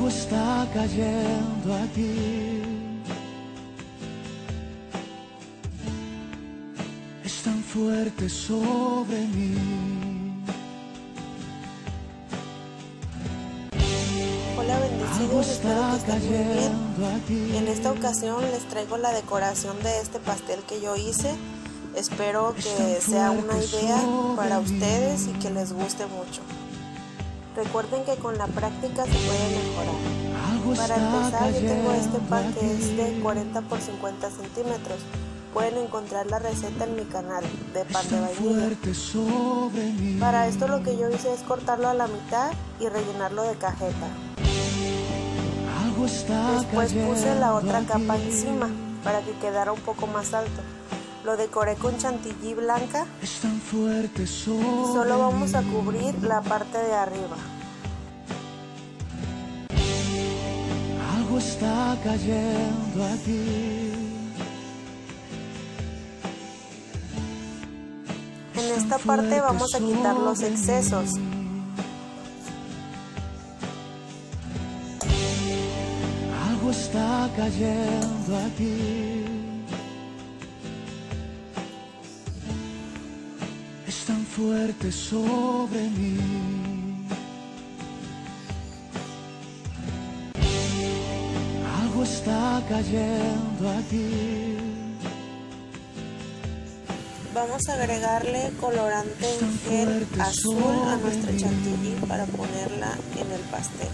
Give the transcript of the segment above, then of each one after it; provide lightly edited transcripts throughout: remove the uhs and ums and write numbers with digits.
Algo está cayendo aquí. Es tan fuerte sobre mí. Hola bendecidos, espero que estén muy bien. En esta ocasión les traigo la decoración de este pastel que yo hice. Espero que sea una idea para ustedes y que les guste mucho. Recuerden que con la práctica se puede mejorar. Para empezar, yo tengo este pan que es de 40 por 50 centímetros. Pueden encontrar la receta en mi canal de pan de vainilla. Para esto lo que yo hice es cortarlo a la mitad y rellenarlo de cajeta. Después puse la otra capa encima para que quedara un poco más alto. Lo decoré con chantilly blanca y solo vamos a cubrir la parte de arriba. Algo está cayendo aquí. En esta parte vamos a quitar los excesos. Algo está cayendo aquí. Es tan fuerte sobre mí. Algo está cayendo aquí. Vamos a agregarle colorante en gel azul a nuestra chantilly para ponerla en el pastel.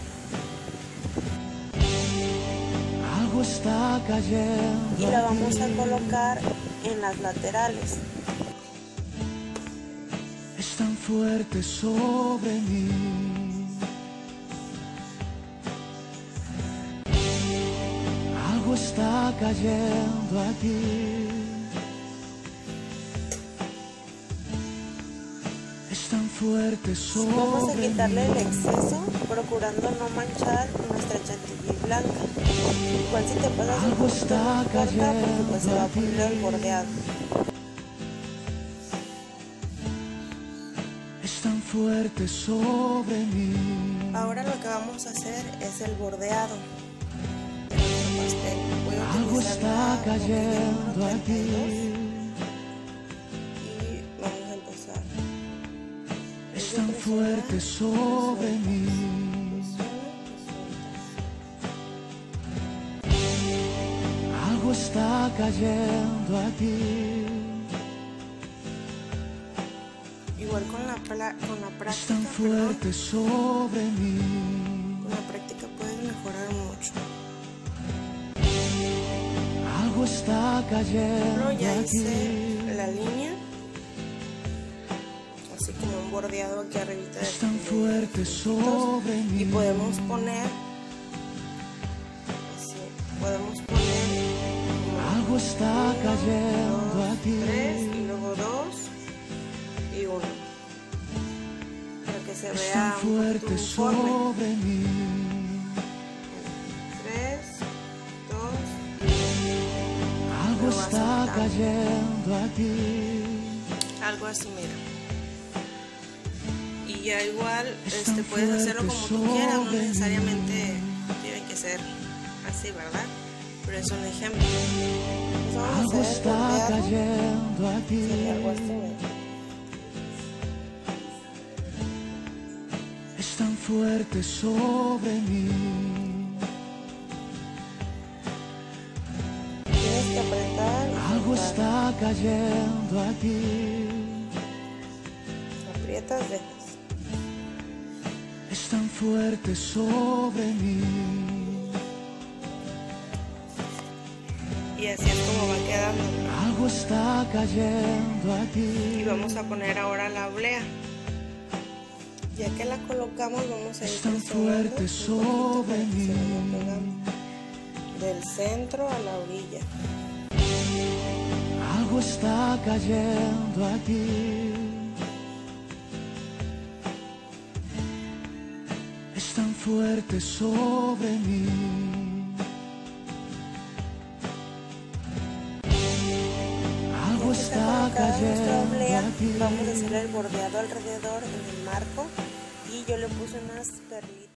Algo está cayendo y la vamos a colocar en las laterales. Es tan fuerte sobre mí. Algo está cayendo aquí. Es tan fuerte sobre mí. Vamos a quitarle el exceso, procurando no manchar nuestra chantilly blanca. Igual si te pasas un poquito no importa, porque pues se va a poner el bordeado. Es tan fuerte sobre mí. Ahora lo que vamos a hacer es el bordeado de nuestro pastel. Voy a Algo utilizar está la cayendo aquí. Y vamos a empezar. Es tan fuerte sobre mí. Algo está cayendo aquí. Igual con la práctica, Es tan fuerte sobre mí. con la práctica puedes mejorar mucho. Algo está cayendo Pero ya aquí. hice la línea, así como un bordeado aquí arribita Es tan fuerte sobre mí. y podemos poner así, podemos poner Algo está cayendo 1, 2, aquí. 3 y luego 2 y 1 para que se Es vea tan un poquito fuerte uniforme. sobre mí. 3, 2 Algo Lo vas está soltando. cayendo aquí. algo así, mira. Y ya igual Es tan puedes hacerlo como tú fuerte quieras, no sobre necesariamente tiene que ser así, ¿verdad? Pero es un ejemplo. Entonces vamos a Algo hacer el está bordeado. cayendo aquí. Sería algo así, mira. Es tan fuerte sobre mí. Tienes que apretar y Algo soltar. está cayendo aquí. Aprietas, dejas. Es tan fuerte sobre mí. Y así es como va quedando. Algo está cayendo Y aquí. vamos a poner ahora la oblea. Ya que la colocamos, vamos a ir Es tan presionando fuerte un poquito sobre para que se mí. vaya pegando. Del centro a la orilla. Algo está cayendo aquí. Es tan fuerte sobre mí. Algo está cayendo oblea, aquí. vamos a hacer el bordeado alrededor en el marco y yo le puse unas perlitas.